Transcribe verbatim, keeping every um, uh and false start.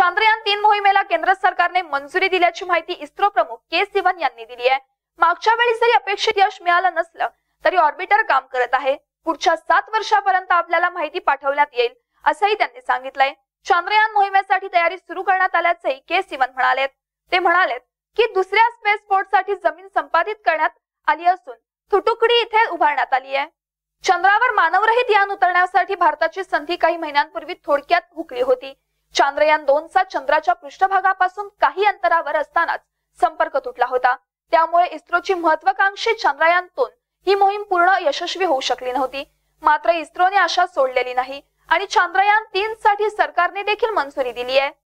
चांद्रयान तीन मोहिमेला केंद्र सरकारने मंजुरी दिल्याची माहिती इस्रो प्रमुख के सिवन यांनी दिली आहे। मागच्या वेळी जरी अपेक्षित यश मिळालं नसलं तरी ऑर्बिटर काम करत आहे। पुढच्या सात वर्षापर्यंत आपल्याला माहिती पाठवण्यात येईल असंही त्यांनी सांगितलंय। चांद्रयान मोहिमेसाठी तयारी सुरू करण्यात आल्याचंही के सिवन म्हणालेत। ते म्हणालेत की दुसऱ्या स्पेस पोर्टसाठी जमीन संपादित करण्यात आली असून थुटुकुडी इथे उभारण्यात आली आहे। चंद्रावर मानवरहित यान उतरण्यासाठी भारताची संधी काही महिन्यांपूर्वी थोडक्यात हुकली होती। चांद्रयान दोन चा चंद्राच्या पृष्ठभागापासून काही अंतरावर असतानाच संपर्क तुटला होता। त्यामुळे इस्रोची महत्वाकांक्षी चांद्रयान दोन ही मोहीम पूर्ण यशस्वी होऊ शकली नव्हती। मात्र इस्रोने आशा सोडलेली नाही आणि चांद्रयान तीन साठी सरकारने देखील मंजुरी दिली आहे।